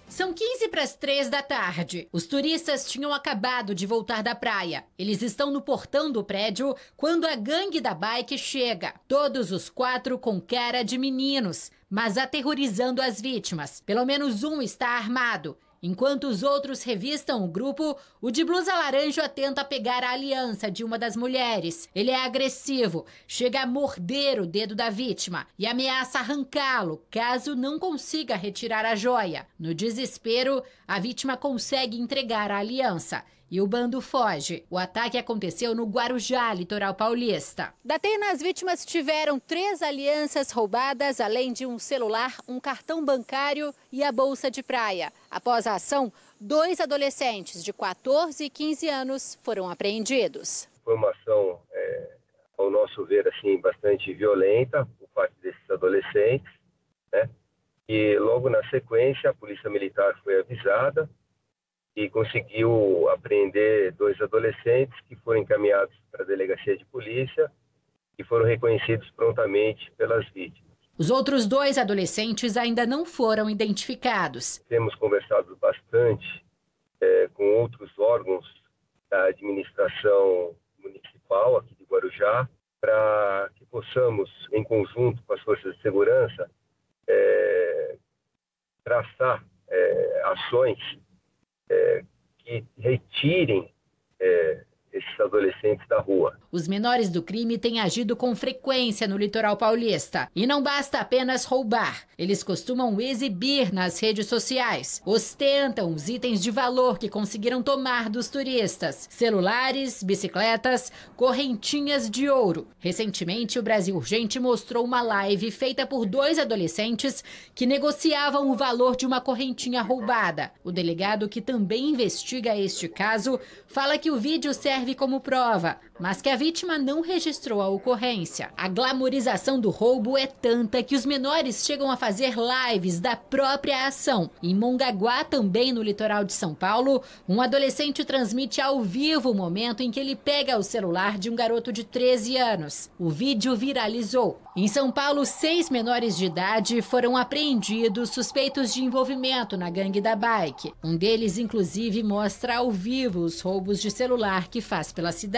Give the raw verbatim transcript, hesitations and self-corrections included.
São quinze para as três da tarde. Os turistas tinham acabado de voltar da praia. Eles estão no portão do prédio quando a gangue da bike chega. Todos os quatro com cara de meninos, mas aterrorizando as vítimas. Pelo menos um está armado. Enquanto os outros revistam o grupo, o de blusa laranja tenta pegar a aliança de uma das mulheres. Ele é agressivo, chega a morder o dedo da vítima e ameaça arrancá-lo caso não consiga retirar a joia. No desespero, a vítima consegue entregar a aliança e o bando foge. O ataque aconteceu no Guarujá, litoral paulista. Da Atena, as vítimas tiveram três alianças roubadas, além de um celular, um cartão bancário e a bolsa de praia. Após a ação, dois adolescentes de quatorze e quinze anos foram apreendidos. Foi uma ação, é, ao nosso ver, assim, bastante violenta por parte desses adolescentes, né? E logo na sequência, a Polícia Militar foi avisada e conseguiu apreender dois adolescentes que foram encaminhados para a delegacia de polícia e foram reconhecidos prontamente pelas vítimas. Os outros dois adolescentes ainda não foram identificados. Temos conversado bastante é, com outros órgãos da administração municipal aqui de Guarujá para que possamos, em conjunto com as forças de segurança, é, traçar é, ações É, que retirem é, esses adolescentes da rua. Os menores do crime têm agido com frequência no litoral paulista. E não basta apenas roubar. Eles costumam exibir nas redes sociais. Ostentam os itens de valor que conseguiram tomar dos turistas. Celulares, bicicletas, correntinhas de ouro. Recentemente, o Brasil Urgente mostrou uma live feita por dois adolescentes que negociavam o valor de uma correntinha roubada. O delegado, que também investiga este caso, fala que o vídeo serve como prova, mas que a vítima não registrou a ocorrência. A glamorização do roubo é tanta que os menores chegam a fazer lives da própria ação. Em Mongaguá, também no litoral de São Paulo, um adolescente transmite ao vivo o momento em que ele pega o celular de um garoto de treze anos. O vídeo viralizou. Em São Paulo, seis menores de idade foram apreendidos suspeitos de envolvimento na gangue da bike. Um deles, inclusive, mostra ao vivo os roubos de celular que faz pela cidade.